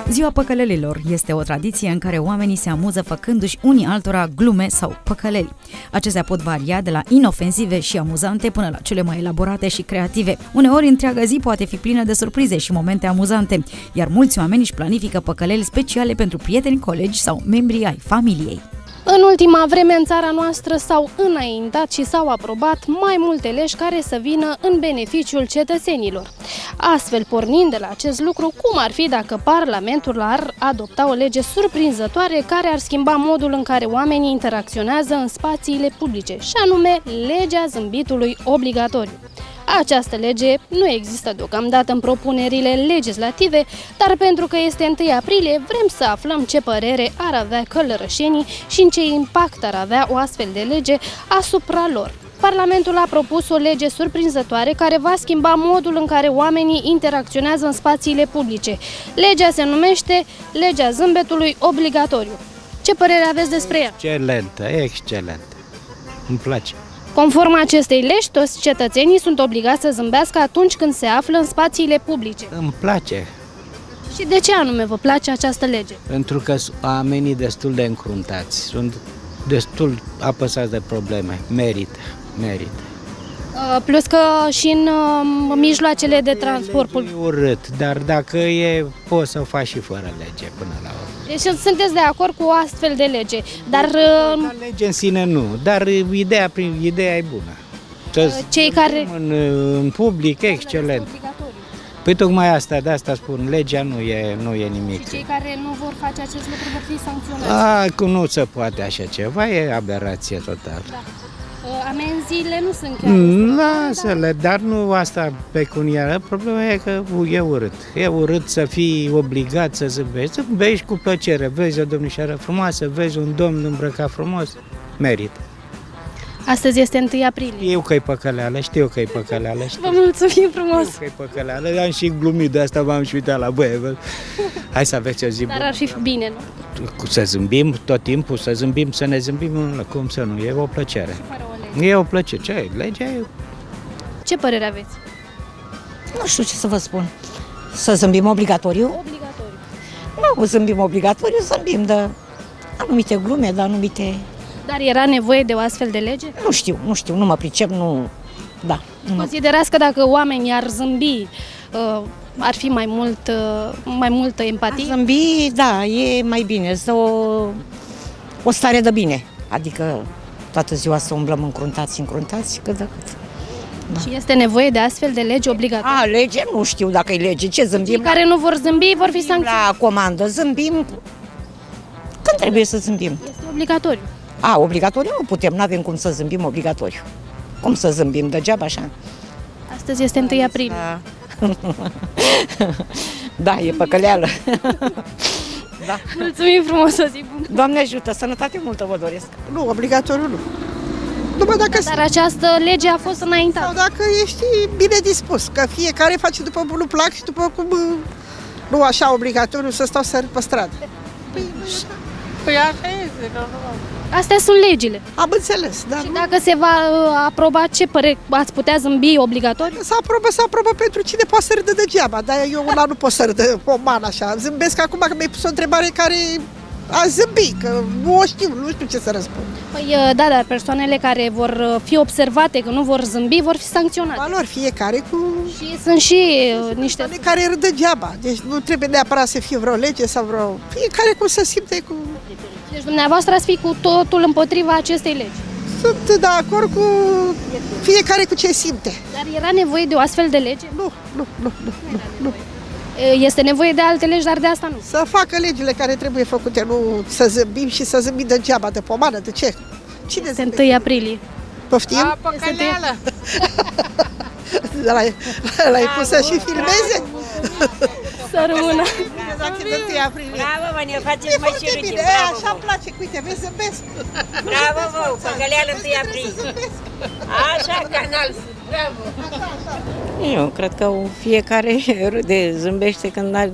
Ziua păcălelilor este o tradiție în care oamenii se amuză făcându-și unii altora glume sau păcăleli. Acestea pot varia de la inofensive și amuzante până la cele mai elaborate și creative. Uneori, întreaga zi poate fi plină de surprize și momente amuzante, iar mulți oameni își planifică păcăleli speciale pentru prieteni, colegi sau membri ai familiei. În ultima vreme, în țara noastră s-au înaintat și s-au aprobat mai multe legi care să vină în beneficiul cetățenilor. Astfel, pornind de la acest lucru, cum ar fi dacă Parlamentul ar adopta o lege surprinzătoare care ar schimba modul în care oamenii interacționează în spațiile publice, și anume legea zâmbitului obligatoriu. Această lege nu există deocamdată în propunerile legislative, dar pentru că este 1 aprilie, vrem să aflăm ce părere ar avea călărășenii și în ce impact ar avea o astfel de lege asupra lor. Parlamentul a propus o lege surprinzătoare care va schimba modul în care oamenii interacționează în spațiile publice. Legea se numește Legea zâmbetului obligatoriu. Ce părere aveți despre ea? Excelentă, excelentă. Îmi place. Conform acestei legi, toți cetățenii sunt obligați să zâmbească atunci când se află în spațiile publice. Îmi place. Și de ce anume vă place această lege? Pentru că sunt oamenii destul de încruntați, sunt destul apăsați de probleme. Merită. Plus că și în mijloacele de transport public. E urât, dar dacă poți să o faci și fără lege până la urmă. Deci sunteți de acord cu o astfel de lege, dar... Lege în sine nu, dar ideea e bună. Cei care... În public, excelent. Păi tocmai de asta spun, legea nu e nimic. Și cei care nu vor face acest lucru vor fi sancționați. Nu se poate așa ceva, e aberație totală. Da. Amenziile nu sunt chiar... Lasă-le, dar nu asta pecuniară. Problema e că e urât. E urât să fii obligat să zâmbești. Zâmbești cu plăcere, vezi o domnișoară frumoasă, vezi un domn îmbrăcat frumos, merită. Astăzi este 1 aprilie. Știu că e păcăleală. Vă mulțumim frumos. Știu că e păcăleală, am și glumit, de asta m-am și uitat la băie. Hai să aveți o zi bună. Dar ar fi bine, nu? Să zâmbim tot timpul, să ne zâmbim, cum să nu, e o plăcere. E o plăcere. Ce e? Legea e... Ce părere aveți? Nu știu ce să vă spun. Să zâmbim obligatoriu? Obligatoriu. Nu zâmbim obligatoriu, zâmbim de anumite glume, de anumite... Dar era nevoie de o astfel de lege? Nu știu, nu mă pricep, nu... Da. Considerați că dacă oamenii ar zâmbi, ar fi mai multă empatie? Zâmbi, da, e mai bine, este o stare de bine. Adică toată ziua să umblăm încruntați, cât de cât. Da. Și este nevoie de astfel de lege obligatorie? Lege? Nu știu dacă e lege. Ce zâmbim? Cei care nu vor zâmbi vor fi sancționați. La comandă zâmbim când trebuie să zâmbim. Este obligatoriu. Obligatoriu nu putem, nu avem cum să zâmbim obligatoriu. Cum să zâmbim degeaba așa? Astăzi este 1 aprilie. Da, e păcăleală. Da. Mulțumim frumos, o zi bună. Doamne ajută, sănătate multă vă doresc. Nu, obligatoriu nu. Dar această lege a fost înaintată. Sau dacă ești bine dispus, că fiecare face după bunul plac și după cum nu așa obligatoriu să stau să pe stradă. Păi așa este, Astea sunt legile. Am înțeles, dar și dacă se va aproba, ce părere, ați putea zâmbi obligatoriu? să aprobă pentru cine poate să râdă degeaba, dar eu nu pot să râdă poman așa. Zâmbesc acum că mi-ai pus o întrebare care a zâmbi, că nu știu ce să răspund. Păi da, dar persoanele care vor fi observate că nu vor zâmbi vor fi sancționate. Valori, fiecare cu... Și sunt și niște... care râdă degeaba, deci nu trebuie neapărat să fie vreo lege sau fiecare cum se simte cu... Deci dumneavoastră ați fi cu totul împotriva acestei legi? Sunt de acord cu fiecare cu ce simte. Dar era nevoie de o astfel de lege? Nu. Este nevoie de alte legi, dar de asta nu. Să facă legile care trebuie făcute, nu să zâmbim și să zâmbim degeaba, de pomană, de ce? Cine este 1 aprilie. Poftim? Păcăleală! L-ai pus să și filmeze? Să rămână! Bravo, mă, ne faceți mai și râdim, bravo! Așa-mi place, uite, vezi, zâmbesc! Bravo, vă, păcăleală 1 aprilie! Așa, canal, bravo! Eu cred că fiecare râde, zâmbește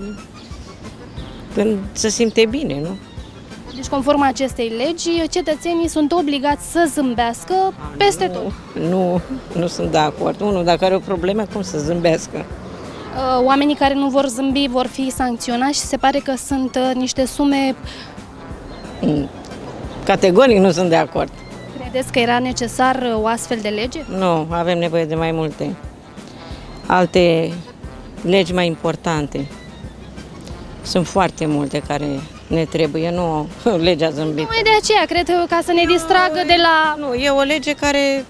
când se simte bine, nu? Deci, conform acestei legi, cetățenii sunt obligați să zâmbească peste tot. Nu sunt de acord. Unul, dacă are o problemă, cum să zâmbească? Oamenii care nu vor zâmbi vor fi sancționați și se pare că sunt niște sume... Categoric nu sunt de acord. Credeți că era necesar o astfel de lege? Nu, avem nevoie de mai multe. Alte legi mai importante. Sunt foarte multe care ne trebuie, nu legea zâmbită. Numai de aceea, cred că ca să ne distragă de la... Nu, e o lege care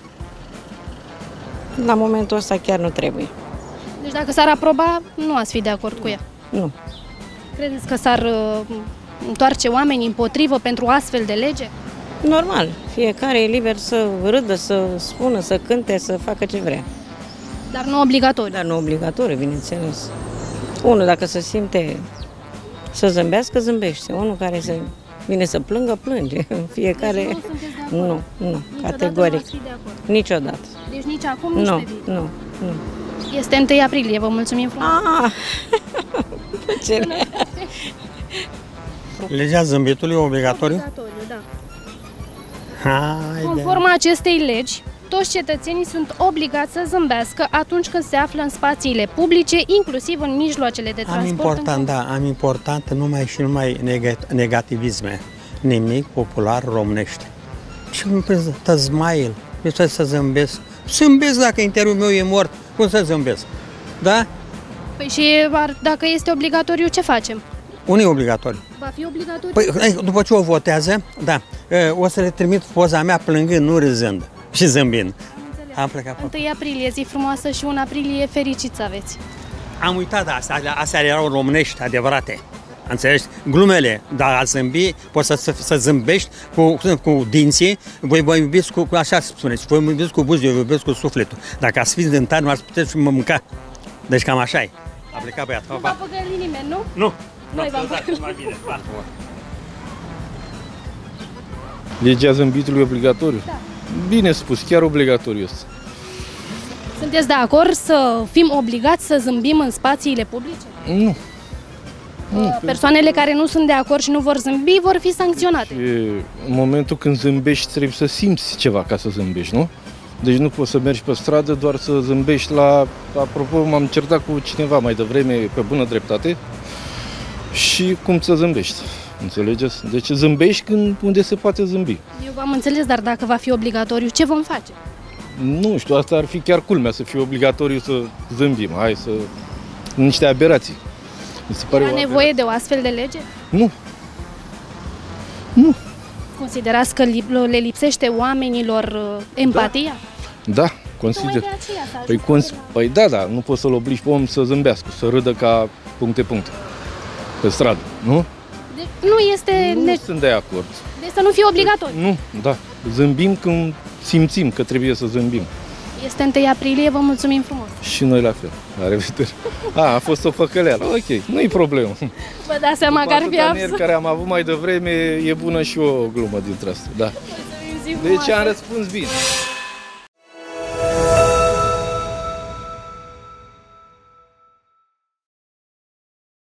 la momentul ăsta chiar nu trebuie. Deci dacă s-ar aproba, nu ați fi de acord cu ea. Nu. Credeți că s-ar întoarce oamenii împotrivă pentru astfel de lege? Normal, fiecare e liber să râdă, să spună, să cânte, să facă ce vrea. Dar nu obligatoriu. Dar nu obligatoriu, bineînțeles. Unul dacă se simte să zâmbească, zâmbește. Unul care se vine să plângă, plânge. Fiecare... Deci nu sunteți de acord? Nu, Niciodată categoric. nu ați fi de acord. Niciodată. Deci nici acum, nici Nu, pe viitor. nu. Este 1 aprilie, vă mulțumim frumos. Plăcere. Legea zâmbetului e obligatoriu? Obligatoriu, da. Haide. Conform acestei legi, toți cetățenii sunt obligați să zâmbească atunci când se află în spațiile publice, inclusiv în mijloacele de transport. Am important numai și numai negativisme. Nimic popular românește. Ce îmi prezintă smile? Trebuie să zâmbesc. Zâmbesc dacă interiorul meu e mort. Cum să zâmbesc? Da? Păi și dacă este obligatoriu, ce facem? Unul e obligatoriu. Va fi obligatoriu? Păi, după ce o votează, da, o să le trimit poza mea plângând, nu râzând și zâmbind. Am plecat. 1 aprilie, zi frumoasă și 1 aprilie fericit să aveți. Am uitat astea erau românești adevărate. Înțelegi? Glumele, dar a zâmbi, poți să zâmbești cu dinții, voi vă iubiți cu, așa spuneți, voi mă iubiți cu buzul, eu vă iubesc cu sufletul. Dacă ați fi dentar, nu ați putea și mă mânca. Deci cam așa e. A plecat băiatul. Nu v-a păgălit nimeni, nu? Nu. Noi v-am păgălit. Legea zâmbitului obligatoriu? Da. Bine spus, chiar obligatoriu este. Sunteți de acord să fim obligați să zâmbim în spațiile publice? Nu. Persoanele care nu sunt de acord și nu vor zâmbi vor fi sancționate. În momentul când zâmbești trebuie să simți ceva ca să zâmbești, nu? Deci nu poți să mergi pe stradă doar să zâmbești la... Apropo, m-am certat cu cineva mai devreme pe bună dreptate și cum să zâmbești, înțelegeți? Deci zâmbești unde se poate zâmbi. Eu v-am înțeles, dar dacă va fi obligatoriu, ce vom face? Nu știu, asta ar fi chiar culmea, să fie obligatoriu să zâmbim. Hai să... niște aberații. Mi se pare Era nevoie de o astfel de lege? Nu. Nu. Considerați că le lipsește oamenilor empatia? Da, consider. Tocmai de aceea s-a Păi da, nu poți să-l obligi pe om să zâmbească, să râdă ca puncte pe stradă, nu? Deci nu este... Nu sunt de acord. Deci să nu fie obligatoriu. Nu, da. Zâmbim când simțim că trebuie să zâmbim. Este 1 aprilie, vă mulțumim frumos. Și noi la fel. La revedere. A fost o păcăleală. Ok, nu-i problemă. Vă dați seama că ar fi absurd. care am avut mai devreme, e bună și o glumă dintre astea. Da. Deci am răspuns bine.